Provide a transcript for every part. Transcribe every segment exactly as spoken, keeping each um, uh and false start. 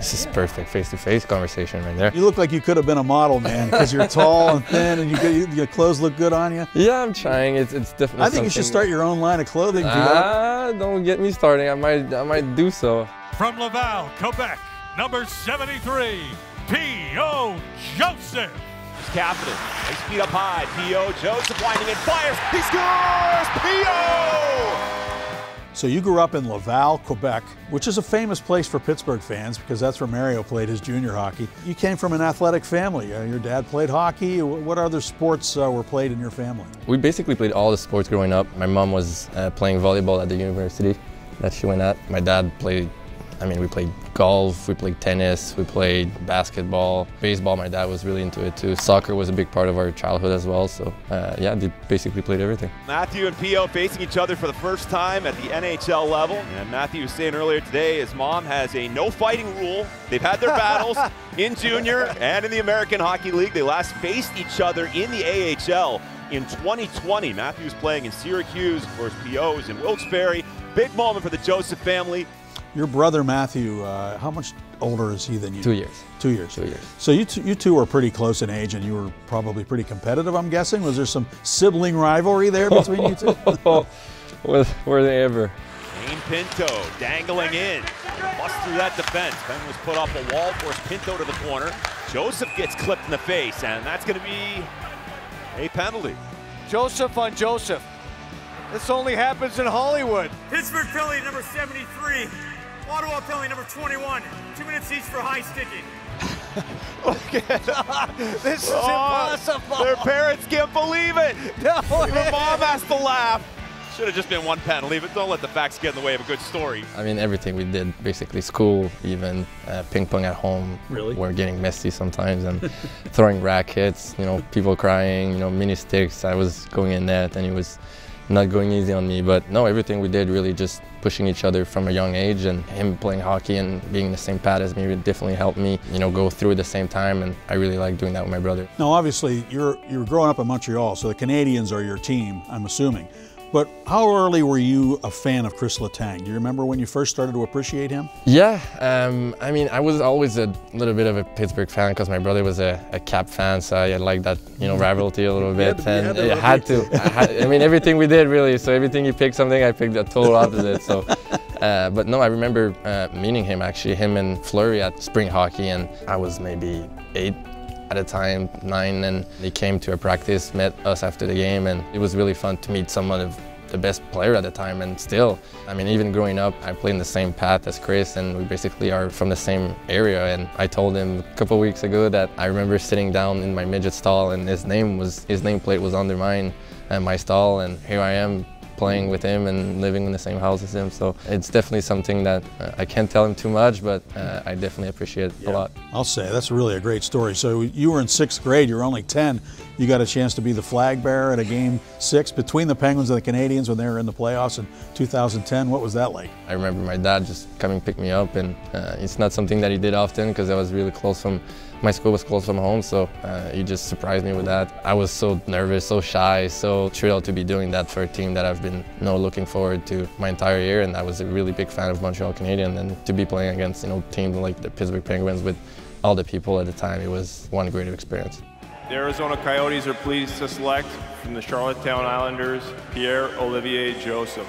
This is perfect face-to-face conversation right there. You look like you could have been a model, man, because you're tall and thin, and you, you, your clothes look good on you. Yeah, I'm trying. It's it's definitely. I think you should start your own line of clothing. Ah, don't get me starting. I might I might do so. From Laval, Quebec, number seventy-three, P O Joseph. Captain, they speed up high. P O Joseph winding and fires. He scores. P O. So you grew up in Laval, Quebec, which is a famous place for Pittsburgh fans because that's where Mario played his junior hockey. You came from an athletic family. Uh, your dad played hockey. What other sports uh, were played in your family? We basically played all the sports growing up. My mom was uh, playing volleyball at the university that she went at. My dad played, I mean, we played golf, we played tennis, we played basketball, baseball. My dad was really into it too. Soccer was a big part of our childhood as well. So uh, yeah, they basically played everything. Mathieu and P O facing each other for the first time at the N H L level. And Mathieu was saying earlier today his mom has a no fighting rule. They've had their battles in junior and in the American Hockey League. They last faced each other in the A H L in twenty twenty. Matthew's playing in Syracuse, of course P O's in Wilkes-Barre. Big moment for the Joseph family. Your brother Mathieu, uh, how much older is he than you? Two years. Two years. Two years. So you, you two were pretty close in age, and you were probably pretty competitive, I'm guessing. Was there some sibling rivalry there between you two? was, were they ever? Shane Pinto dangling in. Bust through that defense. Ben was put off a wall, forced Pinto to the corner. Joseph gets clipped in the face, and that's going to be a penalty. Joseph on Joseph. This only happens in Hollywood. Pittsburgh penalty number seventy-three. Ottawa penalty number twenty-one. Two minutes each for high sticking. Look at that. This is oh, impossible. Their parents can't believe it. No, Even mom has to laugh. Should have just been one penalty, but don't let the facts get in the way of a good story. I mean, everything we did, basically school, even uh, ping pong at home. Really? We're getting messy sometimes and throwing rackets, you know, people crying, you know, mini sticks. I was going in net and he was not going easy on me, but no, everything we did really just pushing each other from a young age, and him playing hockey and being in the same pad as me definitely helped me, you know, go through at the same time, and I really like doing that with my brother. Now, obviously, you're you're growing up in Montreal, so the Canadiens are your team, I'm assuming. But how early were you a fan of Kris Letang? Do you remember when you first started to appreciate him? Yeah, um, I mean, I was always a little bit of a Pittsburgh fan because my brother was a, a Cap fan, so I liked that, you know, rivalry a little bit. And I had to. I, had, I mean, everything we did really. So everything you picked something, I picked the total opposite. So, uh, but no, I remember uh, meeting him actually, him and Fleury at spring hockey, and I was maybe eight at a time, nine, and they came to a practice, met us after the game, and it was really fun to meet someone of the best player at the time. And still, I mean, even growing up, I played in the same path as Kris, and we basically are from the same area. And I told him a couple of weeks ago that I remember sitting down in my midget stall, and his name was, his nameplate was under mine and my stall, and here I am playing with him and living in the same house as him. So it's definitely something that uh, I can't tell him too much, but uh, I definitely appreciate it yeah. a lot. I'll say, that's really a great story. So you were in sixth grade, you were only ten. You got a chance to be the flag bearer at a game six between the Penguins and the Canadiens when they were in the playoffs in two thousand ten. What was that like? I remember my dad just coming pick me up, and uh, it's not something that he did often because I was really close from, my school was close from home, so uh, he just surprised me with that. I was so nervous, so shy, so thrilled to be doing that for a team that I've been, you know, looking forward to my entire year, and I was a really big fan of Montreal Canadiens, and to be playing against, you know, teams like the Pittsburgh Penguins with all the people at the time, it was one great experience. The Arizona Coyotes are pleased to select from the Charlottetown Islanders, Pierre-Olivier Joseph.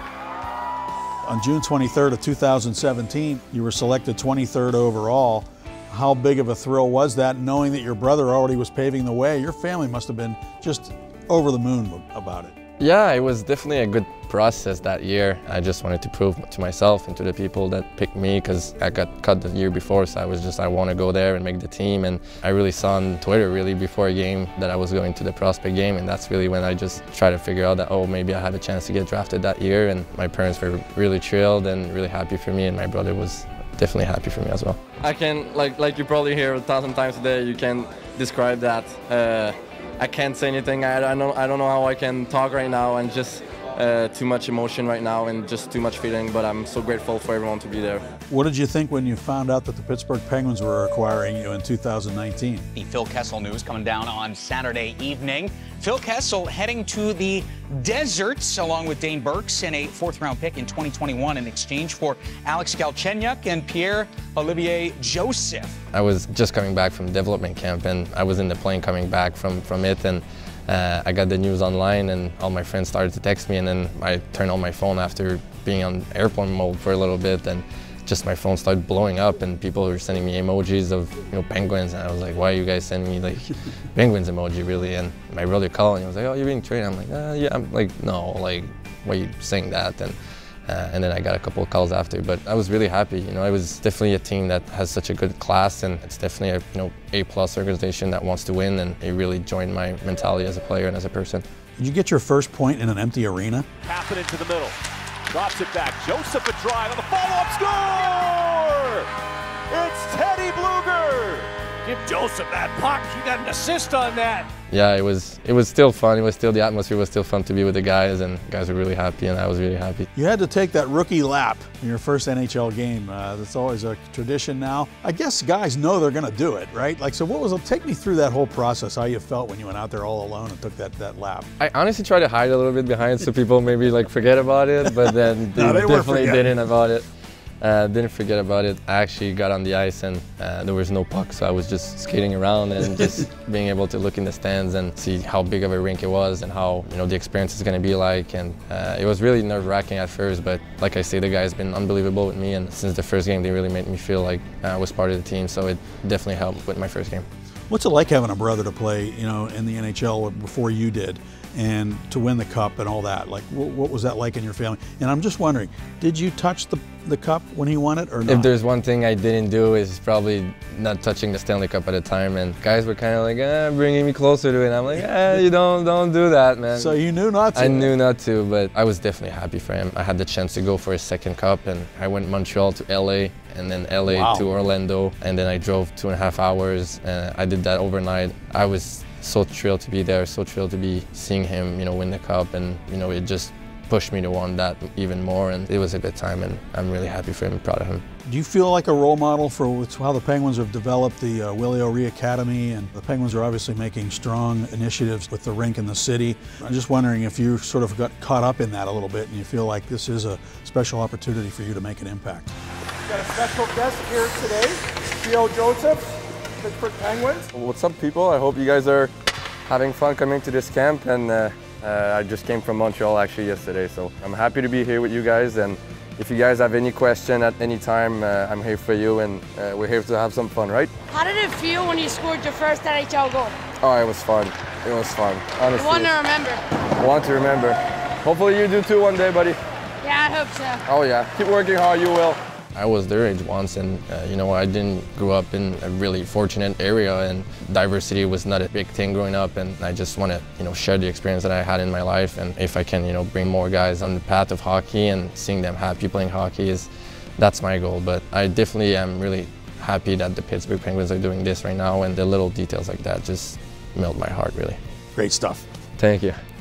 On June twenty-third of two thousand seventeen, you were selected twenty-third overall. How big of a thrill was that, knowing that your brother already was paving the way? Your family must have been just over the moon about it. Yeah, it was definitely a good process that year. I just wanted to prove to myself and to the people that picked me, because I got cut the year before, so I was just, I want to go there and make the team. And I really saw on Twitter really before a game that I was going to the prospect game, and that's really when I just tried to figure out that, oh, maybe I had a chance to get drafted that year. And my parents were really thrilled and really happy for me, and my brother was definitely happy for me as well. I can, like like you probably hear a thousand times a day, you can describe that. Uh, I can't say anything. I, I, don't, I don't know how I can talk right now and just uh, too much emotion right now and just too much feeling, but I'm so grateful for everyone to be there. What did you think when you found out that the Pittsburgh Penguins were acquiring you in two thousand nineteen? The Phil Kessel news coming down on Saturday evening. Phil Kessel heading to the deserts along with Dane Burks and a fourth round pick in twenty twenty-one in exchange for Alex Galchenyuk and P O Joseph. I was just coming back from development camp and I was in the plane coming back from, from it, and uh, I got the news online and all my friends started to text me, and then I turned on my phone after being on airplane mode for a little bit, and just my phone started blowing up and people were sending me emojis of, you know, penguins, and I was like, why are you guys sending me like penguins emoji really? And my brother called and he was like, oh, you're being traded? I'm like, uh, yeah. I'm like, no, like, why are you saying that? And uh, and then I got a couple of calls after, but I was really happy. You know, it was definitely a team that has such a good class, and it's definitely a, you know, A-plus organization that wants to win, and it really joined my mentality as a player and as a person. Did you get your first point in an empty arena? Tap it into the middle. Drops it back. Joseph a drive on the follow-up score! It's Teddy Bluger! Give Joseph that puck. He got an assist on that. Yeah, it was it was still fun. It was still, the atmosphere was still fun to be with the guys, and guys were really happy, and I was really happy. You had to take that rookie lap in your first N H L game. Uh, that's always a tradition now. I guess guys know they're going to do it, right? Like, so what was it? Take me through that whole process, how you felt when you went out there all alone and took that, that lap. I honestly tried to hide a little bit behind so people maybe like forget about it, but then they, no, they definitely didn't about it. Uh, didn't forget about it. I actually got on the ice and uh, there was no puck, so I was just skating around and just being able to look in the stands and see how big of a rink it was and how, you know, the experience is going to be like. And uh, it was really nerve-wracking at first, but like I say, the guys been unbelievable with me, and since the first game, they really made me feel like I was part of the team. So it definitely helped with my first game. What's it like having a brother to play, you know, in the N H L before you did, and to win the cup and all that? Like, what, what was that like in your family? And I'm just wondering, did you touch the the cup when he won it or not? If there's one thing I didn't do is probably not touching the Stanley Cup at the time, and guys were kind of like, eh, bringing me closer to it. And I'm like, eh, you don't don't do that, man. So you knew not to? I knew not to, but I was definitely happy for him. I had the chance to go for his second cup, and I went Montreal to L A, and then L A wow. to Orlando, and then I drove two and a half hours. And I did that overnight. I was so thrilled to be there, so thrilled to be seeing him, you know, win the cup, and you know, it just pushed me to want that even more, and it was a good time, and I'm really happy for him and proud of him. Do you feel like a role model for how the Penguins have developed the uh, Willie O'Ree Academy? And the Penguins are obviously making strong initiatives with the rink in the city. I'm just wondering if you sort of got caught up in that a little bit and you feel like this is a special opportunity for you to make an impact. We've got a special guest here today, P O Joseph, Pittsburgh Penguins. What's up, people? I hope you guys are having fun coming to this camp, and uh, uh, I just came from Montreal actually yesterday, so I'm happy to be here with you guys. And if you guys have any question at any time, uh, I'm here for you, and uh, we're here to have some fun, right? How did it feel when you scored your first N H L goal? Oh, it was fun. It was fun, honestly. One to remember. One to remember. Hopefully you do too one day, buddy. Yeah, I hope so. Oh yeah, keep working hard, you will. I was their age once, and uh, you know, I didn't grow up in a really fortunate area, and diversity was not a big thing growing up, and I just want to, you know, share the experience that I had in my life, and if I can, you know, bring more guys on the path of hockey and seeing them happy playing hockey, is that's my goal. But I definitely am really happy that the Pittsburgh Penguins are doing this right now, and the little details like that just melt my heart, really. Great stuff. Thank you.